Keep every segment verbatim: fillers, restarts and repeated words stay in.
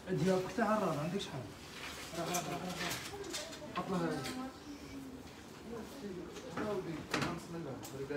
ديالك تاع الراه عندك شحال؟ راه راه راه حط لها بسم الله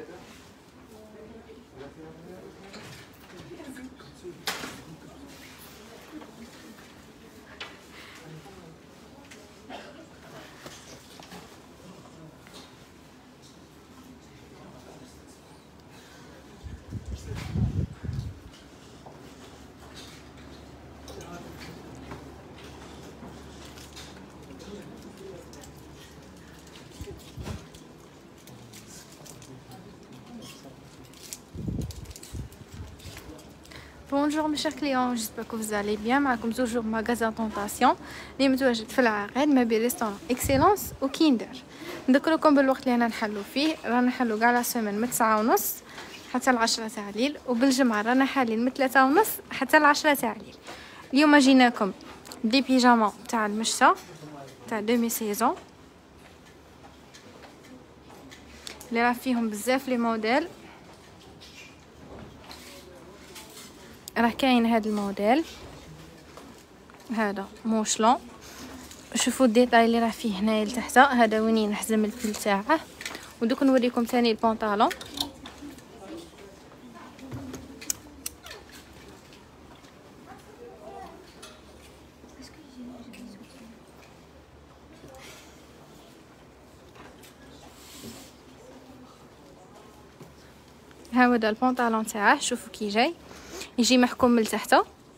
Bonjour mes chers clients, j'espère que vous allez bien. معكم toujours magasin Tentation اللي متواجد في العقاد ما بين ريستوران اكسيلونس وكيندر. نذكركم بالوقت اللي رانا نحلو فيه، رانا نحلو كاع لا سيمين من تسعة ونص حتى العشرة تاع الليل، وبالجمعة رانا حالين من ثلاثة ونص حتى العشرة تاع الليل. اليوم جيناكم دي بيجاما تاع المشتا تاع دومي سيزون اللي راه فيهم بزاف لي موديل. راه كاين هاد الموديل هذا موشلون، شوفوا الديتاي اللي راه فيه هنايا لتحت. هذا وين نحزم البيل تاعه. ودوك نوريكم ثاني البنطالون. هذا البنطالون تاعه، شوفوا كي جاي، يجي محكوم من تحت.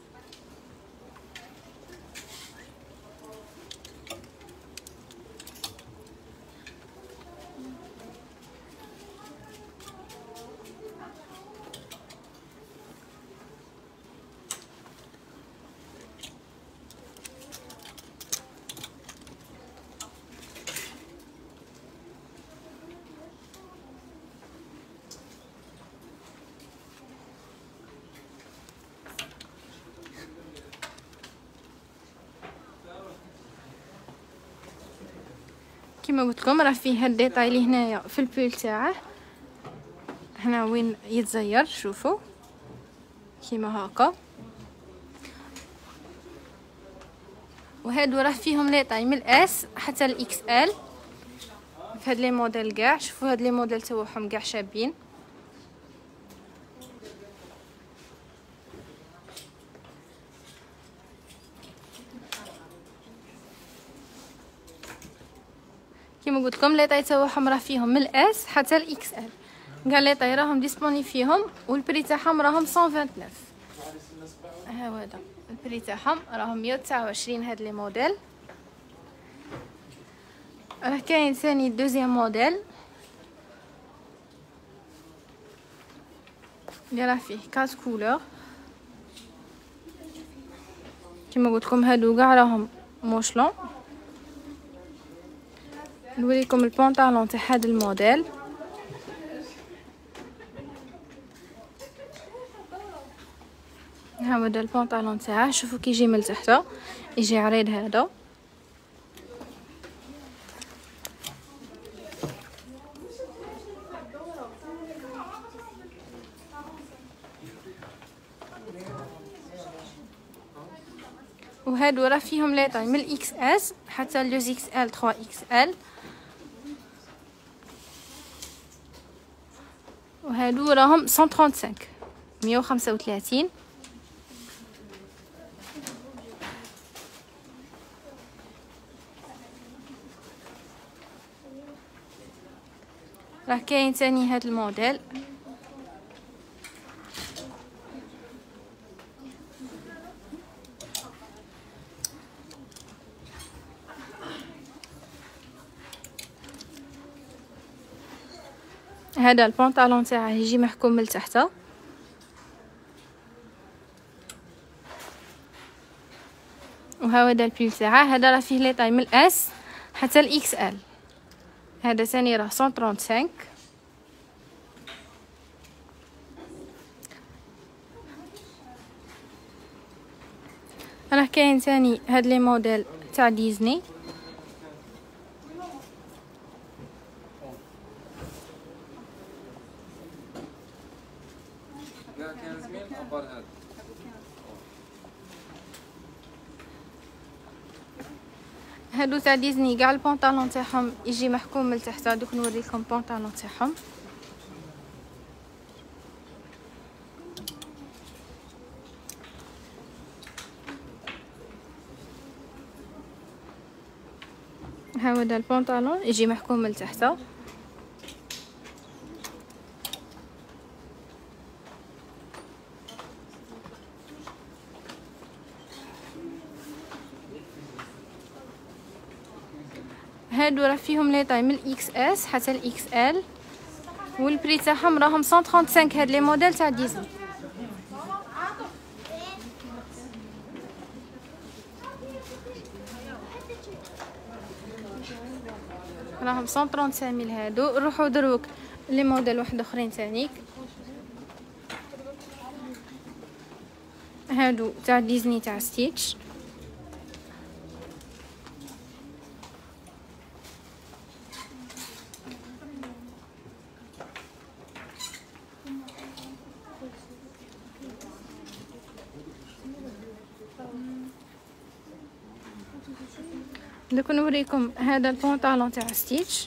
كما قلت لكم راه فيه هاد الديتاي اللي هنايا في البول تاعه، هنا وين يتزير، شوفوا كيما هكا. وهادو راه فيهم لي طاي من الاس حتى الاكس ال في هاد لي موديل كاع. شوفوا هاد لي موديل تاعهم كاع شابين. كيما قلت لكم لي طاي تاعهم راه فيهم من الاس حتى الاكس ال، كاع لي طاي راهم ديسپوني فيهم، والبري تاعهم راهم مية وتسعة وعشرين. ها هو هذا البري تاعهم راهم مية وتسعة وعشرين. هاد لي موديل راه كاين ثاني دوزيام موديل اللي راه فيه كات كولور. كيما قلت لكم هادو كاع راهم موشلون. نوريكم البنطالون تاع هذا الموديل. ها هو هذا البنطالون تاعه، شوفوا كي يجي من تحت، يجي عريض هذا. وهادو راه فيهم لي طاي من الاكس اس حتى لو اكس ال ثلاثة اكس ال. وهادو راهم مية وخمسة وثلاثين مية وخمسة وثلاثين. راه كاين ثاني هاد الموديل. هذا البنطالون تاعه يجي محكوم من تحت. وهذا البيل تاعه، هذا راه فيه لي طاي من الاس حتى الاكس ال. هذا ثاني راه مية وخمسة وثلاثين. راه كاين ثاني هاد لي موديل تاع ديزني. هادو تاع ديزني كاع البونطالون تاعهم يجي محكوم من تحت. دوك نوريكم البونطالون تاعهم. هاودا البونطالون يجي محكوم من تحت. هادو راه فيهم لي طاي من الاكس اس حتى الاكس ال، والبري تاعهم راهم مية وخمسة وثلاثين. هاد لي موديل تاع ديزني راهم مية وخمسة وثلاثين. هادو نروحو دروك لي موديل واحد اخرين تانيك. هادو تاع ديزني تاع ستيتش. دوك نوريكم هذا البونطالون تاع ستيتش.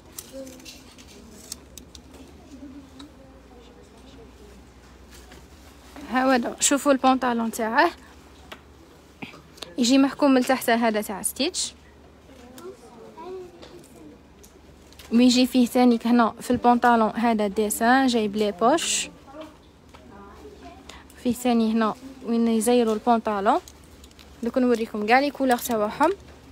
هاودا شوفوا البونطالون تاعه يجي محكوم من تحت. هذا تاع ستيتش ويجي فيه ثاني هنا في البونطالون هذا ديسان جايب لي بوش. فيه ثاني هنا وين يزيروا البونطالون. دوك نوريكم كاع لي كولور تاعهم.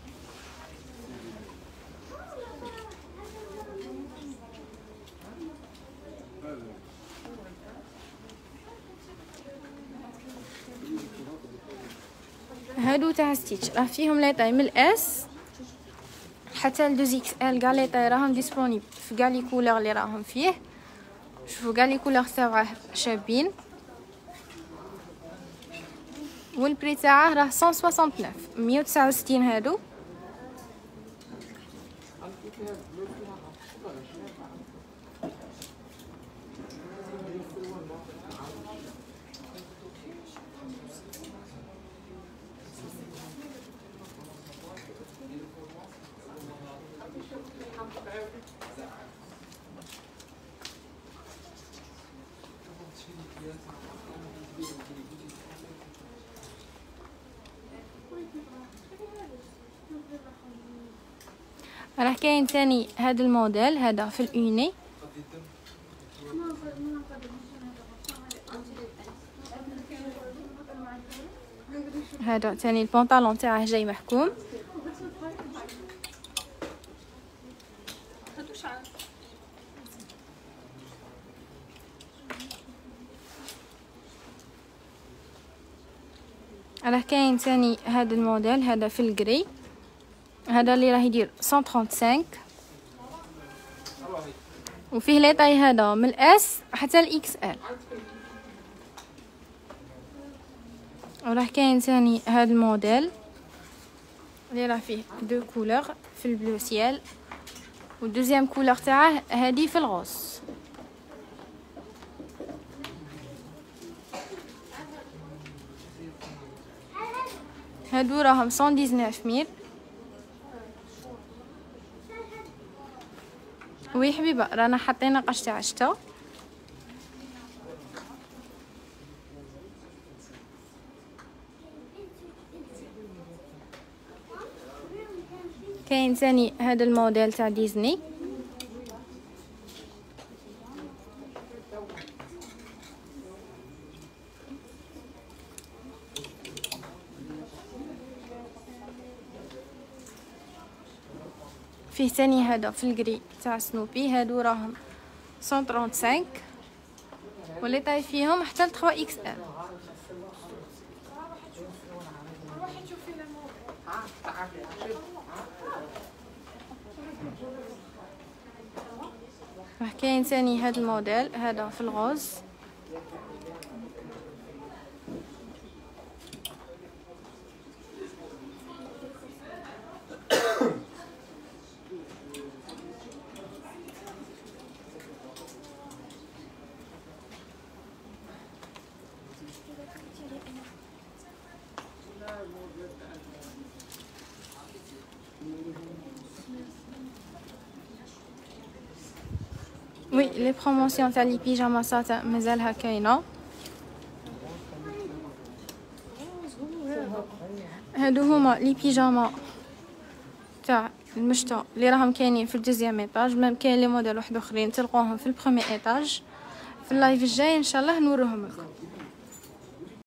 هادو تاع ستيتش راه فيهم لي طاي من الاس حتى لدوز اكس ال. كاع لي طاي راهم ديسپونيبل في كاع لي كولور اللي راهم فيه. شوفوا كاع لي كولور تاعه شابين، والبري تاعه راه مية وتسعة وستين مية وتسعة وستين. هادو راه كاين ثاني هذا الموديل هذا في الاوني. هذا ثاني البنطلون تاعه جاي محكوم. راه كاين ثاني هذا الموديل هذا في الجري. هذا اللي راه يدير مية وخمسة وثلاثين وفيه لي طاي هذا من الاس حتى الاكس ال. وراه كاين ثاني هذا الموديل اللي راه فيه دو كولور في البلو سيال والدوزيام كولور تاعه هذه في الغوص. هادو راهم مية وتسعطاش ميل. وي حبيبه رانا حطينا قش تاع الشتا. كاين ثاني هذا الموديل تاع ديزني. فيه ثاني هذا في الجري تاع سنوبي. هادو راهم مية وخمسة وثلاثين واللي طاي فيهم حتى ل ثلاثة اكس ال. راه كاين ثاني هذا الموديل هذا في الغوز. وي لي بروموسيون تاع لي بيجاما ساتان مازالها كاينه. هادو هما لي بيجاما تاع المشتى اللي راهم كاينين في الدوزيام ايطاج، ميم كاين لي موديل واحد اخرين تلقوهم في البروميي ايطاج. في اللايف الجاي ان شاء الله نوريهم لكم.